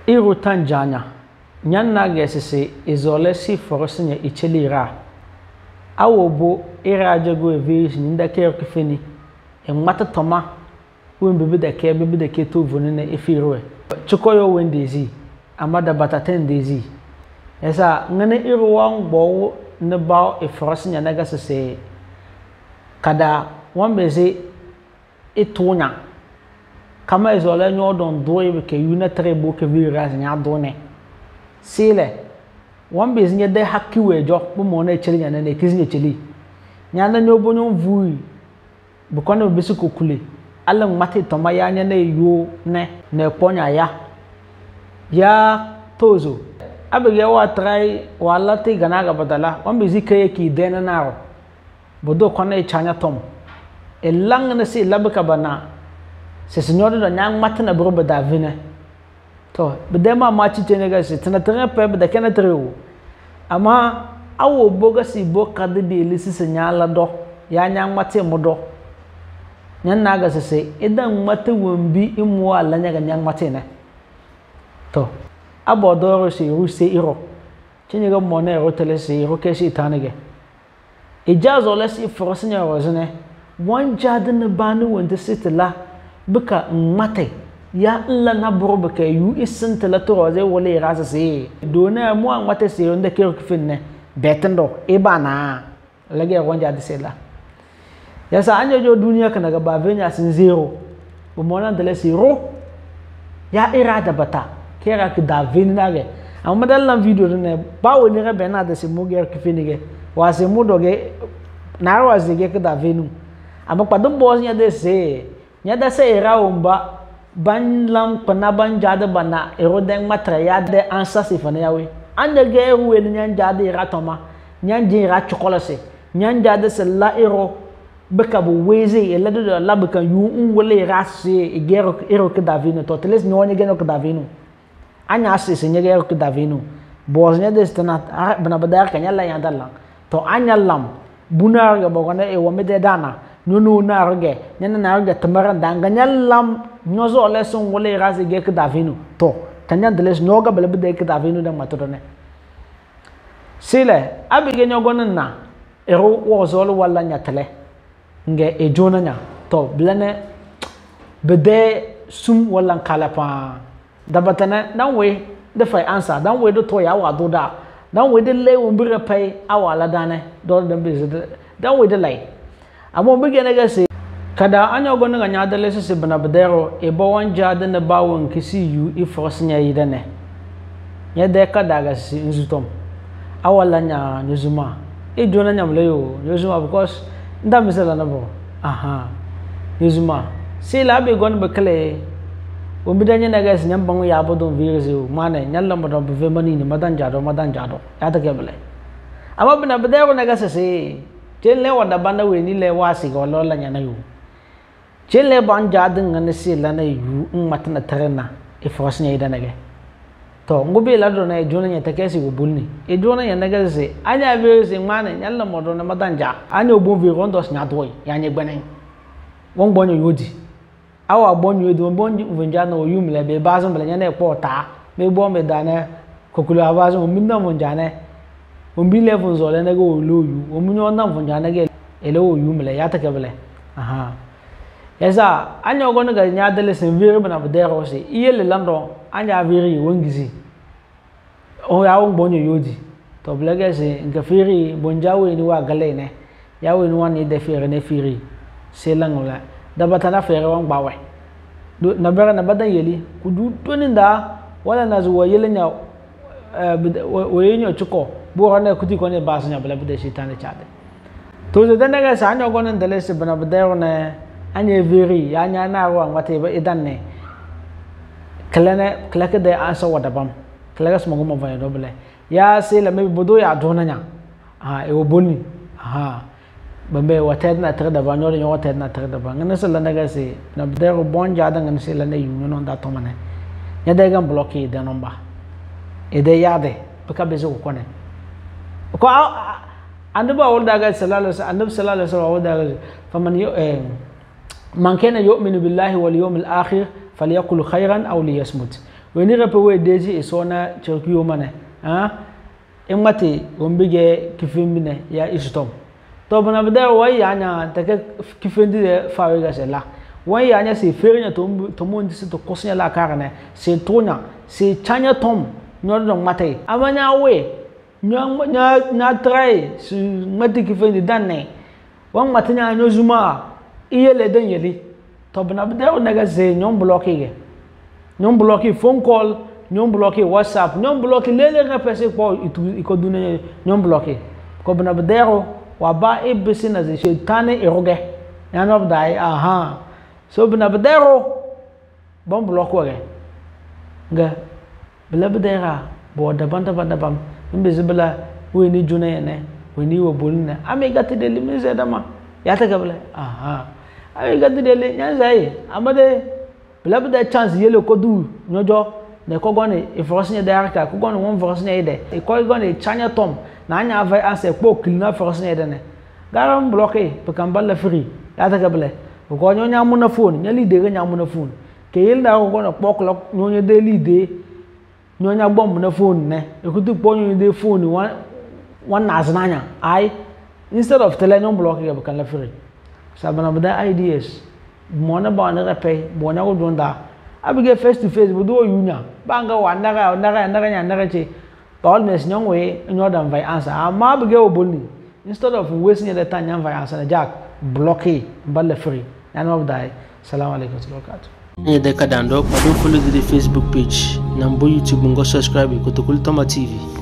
iru tanjanya nyan na gesese izole si forosinya ichelira awobo ira jago evis ninda ke kefeni mata toma wen bebe de ke to voni na efirwe chikoyo wendezi amada bataten dezi esa ngane iru wan gbo ne ba e forosinya na gesese kada wan beze itunya kama izole nyodon doye ke unitary bo ke viras nya done sile wan bez nya de hakiwe jo bo mo na echeli nya na ekizi echeli nya na nyobo nyon vui bo kono besu kokule ala mate to ma ya nya na yo ne na ponya ya tozo abege wa try wala te ganaga badala wan bez ke ki dena naro bodo kono e chanya tom elang na si labaka bana se senhor do nyang matna brobe davine to bedema machi tenega se tana tana pe be dakena trewu ama awo boga si boka de lisi senyala do ya nyang mate modo nyan naga se idan mate wombi imu ala nyaga nyang mate ne to abodoro se ruse iro chinyega mona ero tele se iro ke si tanege ijazo lesi forosnya rozne wan jadin banu wanda sitla bika mate ya illa na borobe ke yu isin telato ze wole rasa se dona mo an mate se onda ke finne betendo e bana lage wanja de sela ya sa anya jo duniya kana ga ba venya sin zero bo mona de le zero ya irada bata kera ki da vinna ge amma dallan video ne ba woni ga bena de se mo ge ke finige wa se mo doge na wa ze ge ka da vinu amma padum boss nya de se nya da se era umba ban lam pana ban jada bana erodeng matra ya de ansa sifana yawe ande ge ruwe nya jada era toma nya jira chokolase nya jada se la ero beka bo weze ele do la beka yu wole rase egero ero ke davino to teles no nya geno ke davino anya se se nya gero ke davino boss nya de stana bana badar kanya la ya dalla to anya lam bunar ga bogone e womede dana nono na roge nyana na roge tamaran danganya lam nyozo leson wole rase ge ke davinu to tanya deles noga bele de ke davinu da matodone sile abige nyogonan na ero wozolo wala nyatele nge e jona nya to blene bede sum wala kalapa dabatana dan we de fai answer dan we do to ya wa do da dan we de le wombire pai awala dane do dan be dan we de lai amo bige na gase kada anya gonu ga nya dale se bana bedero e bo wan jade na bawon kisi yu e force nya yidane nya de kada ga si nzutom awala nya nyuzuma e jona nya mleyo nyuzuma because nda misala na bo aha nyuzuma se la be gonu be kale o bidanya na gase nyam bangu ya bodon virus mane nyalla mo do be mani ni madan jado ya ta kebele ama bana bedero na gase se jelle wada banda we ni le wasi go lola nya na yu jelle ban jadin ngane si la na yu matna terena e force nya ida nage to ngobe la do na e jona nya takesi go bulni e jona nya naga se anya be se mane nyalla modo na madanja anya obon vi rondos nya doy ya nya gbenen won bonyo yodi awa bonyo yodi won bonyo vunja na oyum le be bazon bele nya na e pota me bo me dana kokulu abazon minna mon jane umbi level zole na go loyu omunyo na mvunja na ge ele oyu mele ya takebele aha yesa anya ogono ga nya dele sen vire bana bedero se iyele lando anya vire wongizi o ya won bonyo yodi to blege se ngafiri bonjawe ni wa gale ne ya we ni wan ni de fere ne firi se langola da batana fere wan bawe na bere na badan yeli kudu toninda wala na zuwa yele nya wenyo chuko bo hane kuti ko ne basnya bala bide shitane chade to ze danaga sa anyo gonan dale se bana bide ne anye veri ya nya na wa wate ba idan ne klake de ansa wada bam klake smo mo va do bele ya se la me bodo ya dona nya ha e oboni ha bambe wate na tar da ba no nyo wate na tar da ba ngana se la naga se na bide bon jada ngana se la ne yu no da to mane nya de gam bloquer de nomba e de yade baka bezo ko ne ko annabi awda ga sallallahu alaihi wasallam awda ga faman man kana yu'minu billahi wal yawmil akhir falyaqul khairan aw liyasmut we ni repe we deji isona cherkuyo mane emati ombige kifimine ya istom to bana bada wai yanya take kifendi de fawiga sela wai yanya se ferinya to mo ndisi to kosnya la karane se tonya se chanya tom nyodo mate amanya we nya try su mati kifendi danne wan matanya nyozuma iyele den yeli to bana bada onaga se nyom bloqué phone call nyom bloqué WhatsApp nyom bloqué lele repese ko ikodune nyom bloqué ko bana bada waba ebesina ze shetane eroge yana bdai so bna bedero bom bloko ge nga bla bedera bo da bam mbezibla we ni juna yene we ni wo bolina amiga te deli mize dama yata gabla amiga te deli nyanzai amade bla beda chance yele ko du nyojo ne ko gone e forosnya director ko gone won forosnya ide e ko gone chanya tom na anya vai ase kpo klina forosnya ide ne garam bloqué pakambal la free yata gabla ko nyonya muna phone nyali de nya muna phone ke yel da ko gone kpo clock nyonya de lide nyonya bomb na phone ne e kutu kpo nyonya de phone one naznanya ai instead of telling on bloqué pakambal la free sabana bada ideas mona ba na repay bona ko donda abige face to face budo yunya banga wandara nya che always nyongwe nyoda vai answer ama abige oboli instead of wasting the time nyam vai answer jack bloqué balle free yana mabdai assalamu alaikum wa barakatuh de kadando ko follow the Facebook page nambo YouTube ngo subscribe ko to Kultoma TV.